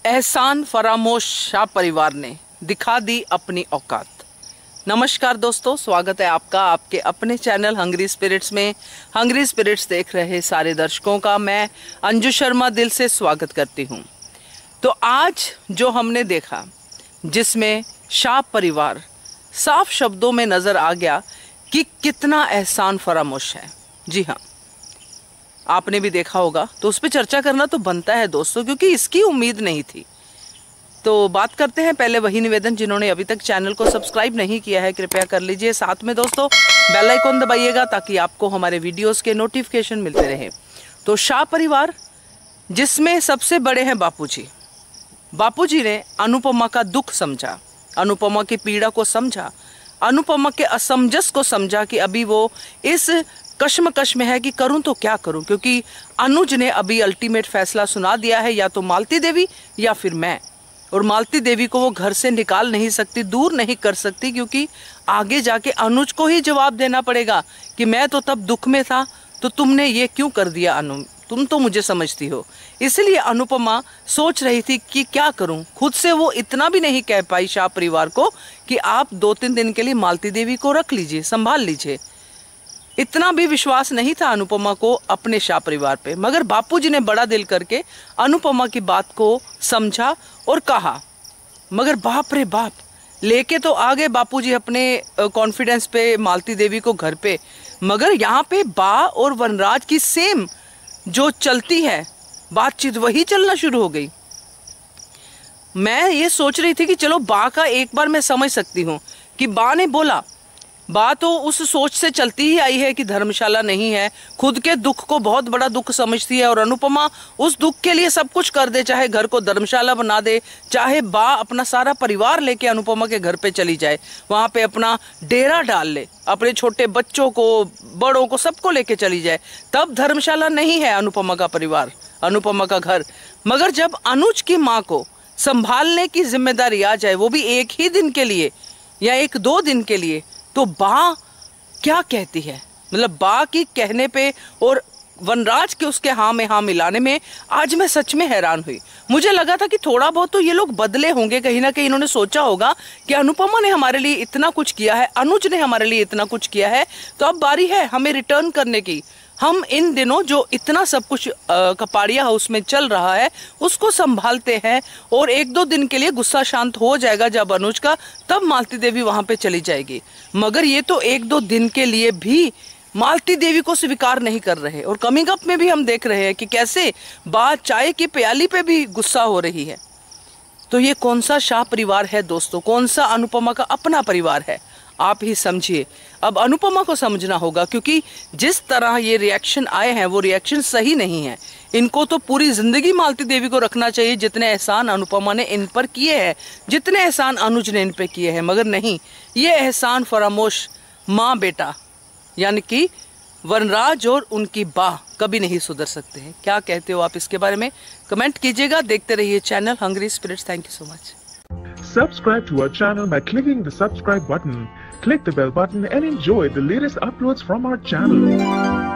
एहसान फरामोश शाह परिवार ने दिखा दी अपनी औकात। नमस्कार दोस्तों, स्वागत है आपका आपके अपने चैनल हंग्री स्पिरिट्स में। हंग्री स्पिरिट्स देख रहे सारे दर्शकों का मैं अंजू शर्मा दिल से स्वागत करती हूँ। तो आज जो हमने देखा, जिसमें शाह परिवार साफ शब्दों में नज़र आ गया कि कितना एहसान फरामोश है। जी हाँ, आपने भी देखा होगा, तो उस पर चर्चा करना तो बनता है दोस्तों, क्योंकि इसकी उम्मीद नहीं थी। तो बात करते हैं। पहले वही निवेदन, जिन्होंने अभी तक चैनल को सब्सक्राइब नहीं किया है कृपया कर लीजिए। साथ में दोस्तों बेल आइकन दबाइएगा ताकि आपको हमारे वीडियोस के नोटिफिकेशन मिलते रहे। तो शाह परिवार, जिसमें सबसे बड़े हैं बापूजी। बापूजी ने अनुपमा का दुख समझा, अनुपमा की पीड़ा को समझा, अनुपमा के असमंजस को समझा कि अभी वो इस कश्मकश में है कि करूं तो क्या करूं, क्योंकि अनुज ने अभी अल्टीमेट फैसला सुना दिया है, या तो मालती देवी या फिर मैं। और मालती देवी को वो घर से निकाल नहीं सकती, दूर नहीं कर सकती, क्योंकि आगे जाके अनुज को ही जवाब देना पड़ेगा कि मैं तो तब दुख में था, तो तुमने ये क्यों कर दिया अनु, तुम तो मुझे समझती हो। इसलिए अनुपमा सोच रही थी कि क्या करूं। खुद से वो इतना भी नहीं कह पाई शाह परिवार को कि आप 2-3 दिन के लिए मालती देवी को रख लीजिए, संभाल लीजिए। इतना भी विश्वास नहीं था अनुपमा को अपने शाह परिवार पे। मगर बापूजी ने बड़ा दिल करके अनुपमा की बात को समझा और कहा। मगर बाप रे बाप, लेके तो आ गए बापूजी अपने कॉन्फिडेंस पे मालती देवी को घर पे। मगर यहाँ पे बा और वनराज की सेम जो चलती है बातचीत, वही चलना शुरू हो गई। मैं ये सोच रही थी कि चलो बा का एक बार मैं समझ सकती हूँ कि बा ने बोला, बात तो उस सोच से चलती ही आई है कि धर्मशाला नहीं है, खुद के दुख को बहुत बड़ा दुख समझती है और अनुपमा उस दुख के लिए सब कुछ कर दे, चाहे घर को धर्मशाला बना दे, चाहे बा अपना सारा परिवार लेके अनुपमा के घर पे चली जाए, वहाँ पे अपना डेरा डाल ले, अपने छोटे बच्चों को, बड़ों को, सबको लेके चली जाए। तब धर्मशाला नहीं है अनुपमा का परिवार, अनुपमा का घर। मगर जब अनुज की माँ को संभालने की जिम्मेदारी आ जाए, वो भी एक ही दिन के लिए या 1-2 दिन के लिए, तो बा क्या कहती है। मतलब बा की कहने पे और वनराज के उसके हाँ में हाँ मिलाने में आज मैं सच में हैरान हुई। मुझे लगा था कि थोड़ा बहुत तो ये लोग बदले होंगे, कहीं ना कहीं इन्होंने सोचा होगा कि अनुपमा ने हमारे लिए इतना कुछ किया है, अनुज ने हमारे लिए इतना कुछ किया है, तो अब बारी है हमें रिटर्न करने की। हम इन दिनों जो इतना सब कुछ कपाड़िया हाउस में चल रहा है उसको संभालते हैं, और 1-2 दिन के लिए गुस्सा शांत हो जाएगा जब अनुज का, तब मालती देवी वहां पे चली जाएगी। मगर ये तो 1-2 दिन के लिए भी मालती देवी को स्वीकार नहीं कर रहे। और कमिंग अप में भी हम देख रहे हैं कि कैसे बात चाय की प्याली पे भी गुस्सा हो रही है। तो ये कौन सा शाह परिवार है दोस्तों, कौन सा अनुपमा का अपना परिवार है, आप ही समझिए। अब अनुपमा को समझना होगा, क्योंकि जिस तरह ये रिएक्शन आए हैं वो रिएक्शन सही नहीं है। इनको तो पूरी जिंदगी मालती देवी को रखना चाहिए, जितने एहसान अनुपमा ने इन पर किए हैं, जितने एहसान अनुज ने इन पे किए हैं। मगर नहीं, ये एहसान फरामोश माँ बेटा यानी कि वनराज और उनकी बा कभी नहीं सुधर सकते हैं। क्या कहते हो आप इसके बारे में, कमेंट कीजिएगा। देखते रहिए channel hungry spirits. Thank you so much. Subscribe to our channel by clicking the subscribe button. Click the bell button and enjoy the latest uploads from our channel.